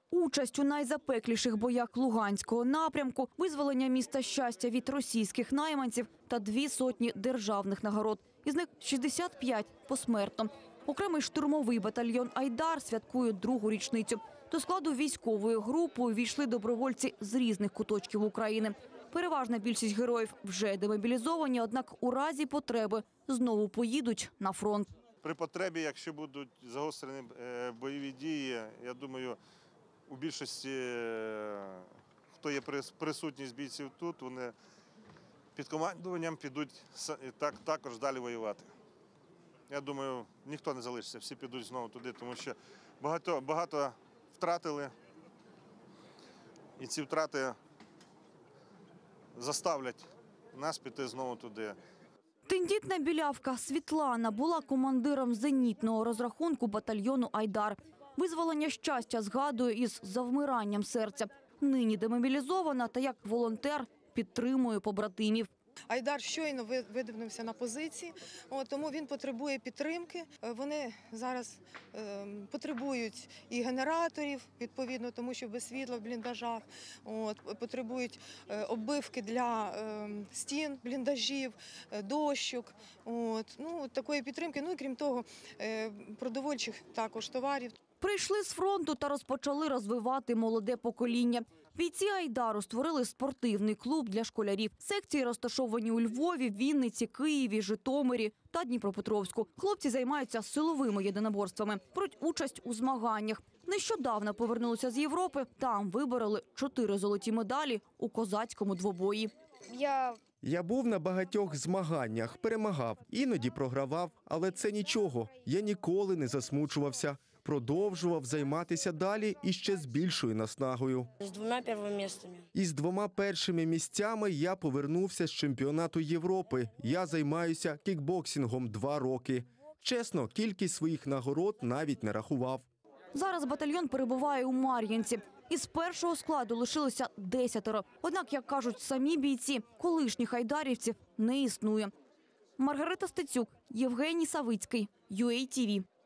Участь у найзапекліших боях Луганського напрямку, визволення міста Щастя від російських найманців та 200 державних нагород. Із них 65 посмертно. Окремий штурмовий батальйон «Айдар» святкує другу річницю. До складу військової групи увійшли добровольці з різних куточків України. Переважна більшість героїв вже демобілізовані, однак у разі потреби знову поїдуть на фронт. При потребі, якщо будуть загострені бойові дії, я думаю, у більшості, хто є присутність бійців тут, вони під командуванням підуть також далі воювати. Я думаю, ніхто не залишиться, всі підуть знову туди, тому що багато втратили, і ці втрати заставлять нас піти знову туди. Тендітна білявка Світлана була командиром зенітного розрахунку батальйону «Айдар». Визволення Щастя згадує із завмиранням серця. Нині демобілізована та як волонтер підтримує побратимів. «Айдар» щойно видвинувся на позиції, тому він потребує підтримки. Вони зараз потребують і генераторів, відповідно, тому що без світла в бліндажах, потребують оббивки для стін, бліндажів, дощок, такої підтримки. Ну і крім того, продовольчих також товарів. Прийшли з фронту та розпочали розвивати молоде покоління. Бійці «Айдару» створили спортивний клуб для школярів. Секції розташовані у Львові, Вінниці, Києві, Житомирі та Дніпропетровську. Хлопці займаються силовими єдиноборствами, беруть участь у змаганнях. Нещодавно повернулися з Європи, там вибороли 4 золоті медалі у козацькому двобої. Я був на багатьох змаганнях, перемагав, іноді програвав, але це нічого. Я ніколи не засмучувався. Продовжував займатися далі і ще з більшою наснагою. З 2 першими місцями. Із 2 першими місцями я повернувся з чемпіонату Європи. Я займаюся кікбоксингом 2 роки. Чесно, кількість своїх нагород навіть не рахував. Зараз батальйон перебуває у Мар'їнці. Із першого складу лишилося 10. Однак, як кажуть самі бійці, колишніх айдарівців не існує. Маргарита Стецюк, Євгеній Савицький, UATV.